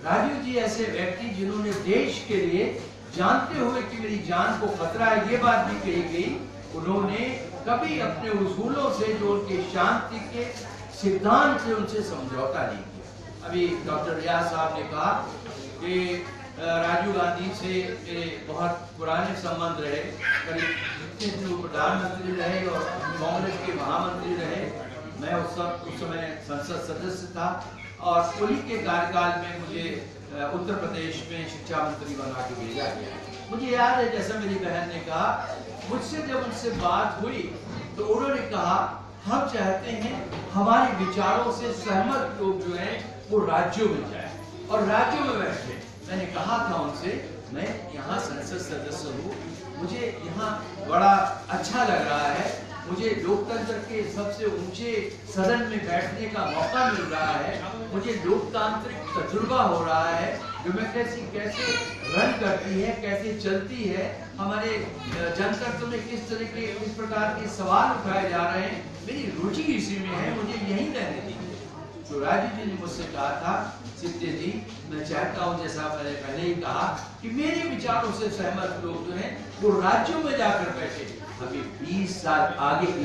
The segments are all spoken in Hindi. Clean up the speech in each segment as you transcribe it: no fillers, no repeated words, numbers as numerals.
राजीव जी ऐसे व्यक्ति जिन्होंने देश के लिए जानते हुए कि मेरी जान को खतरा है, ये बात भी कही गई, उन्होंने कभी अपने उसूलों से, जो उनके शांति के सिद्धांत से, उनसे समझौता नहीं किया। अभी डॉक्टर रियाज साहब ने कहा कि राजीव गांधी से मेरे बहुत पुराने संबंध रहे, करीब जितने दिन वो प्रधानमंत्री रहे और कांग्रेस के महामंत्री रहे, मैं उस समय संसद सदस्य था और उन्हीं के कार्यकाल में मुझे उत्तर प्रदेश में शिक्षा मंत्री बना के भेजा गया। मुझे याद है, जैसा मेरी बहन ने कहा, मुझसे जब उनसे बात हुई तो उन्होंने कहा हम चाहते हैं हमारे विचारों से सहमत लोग जो हैं वो राज्यों में जाए और राज्यों में बैठे। मैंने कहा था उनसे, मैं यहाँ संसद सदस्य हूँ, मुझे यहाँ बड़ा अच्छा लग रहा है, मुझे लोकतंत्र के सबसे ऊंचे सदन में बैठने का मौका मिल रहा है, मुझे लोकतांत्रिक तजुर्बा हो रहा है, डेमोक्रेसी कैसे रन करती है, कैसे चलती है, हमारे जनतंत्र में किस तरह के इस प्रकार के सवाल उठाए जा रहे हैं, मेरी रुचि इसी में है, मुझे यहीं रहने दीजिए। तो राजीव जी ने मुझसे कहा था, सिद्धि जी मैं चाहता हूँ, जैसा मैंने पहले ही कहा, कि मेरे विचारों से सहमत लोग जो हैं वो राज्यों में जाकर बैठे। अभी 20 साल आगे की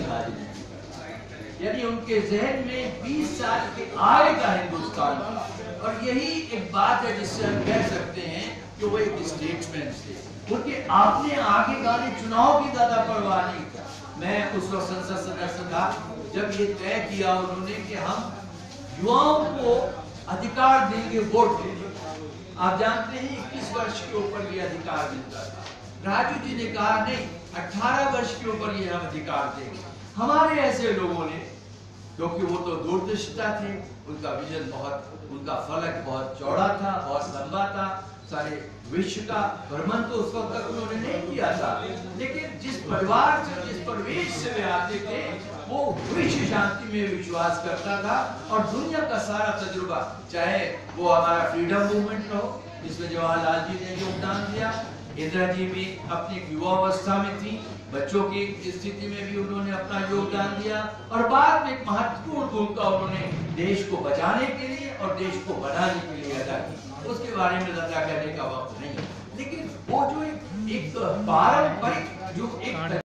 राजनीति, यानी उनके जहन में 20 साल के आगे का हिंदुस्तान, और यही एक बात है जिससे हम कह सकते हैं कि वो एक स्टेट्समैन थे, क्योंकि आपने आगे वाले चुनाव की ज्यादा परवाह नहीं किया। मैं उस वक्त संसद सदस्य था जब ये तय किया उन्होंने कि हम युवाओं को अधिकार देंगे वोट देने। आप जानते हैं 21 वर्ष के ऊपर ये अधिकार मिलता था। राजू जी ने कहा नहीं, 18 वर्ष के ऊपर ये हम अधिकार देंगे। हमारे ऐसे लोगों ने, क्योंकि वो तो दूरदृष्टा थे, उनका विजन बहुत, उनका फलक बहुत चौड़ा था, बहुत लंबा था, सारे विश्व का भ्रमण तो उस वक्त तक उन्होंने नहीं किया था, लेकिन जिस परिवार से, जिस परिवेश से वे आते थे, वो विश्व शांति में विश्वास करता था और दुनिया का सारा तजुर्बा, चाहे वो हमारा फ्रीडम मूवमेंट हो जिसमें जवाहरलाल जी ने योगदान दिया, इंदिरा जी भी अपनी युवावस्था में थी, बच्चों की स्थिति में भी उन्होंने अपना योगदान दिया, और बाद में एक महत्वपूर्ण भूमिका उन्होंने देश को बचाने के लिए और देश को बनाने के लिए अदा की। उसके बारे में ज्यादा कहने का वक्त नहीं, लेकिन वो जो एक पारंपरिक जो एक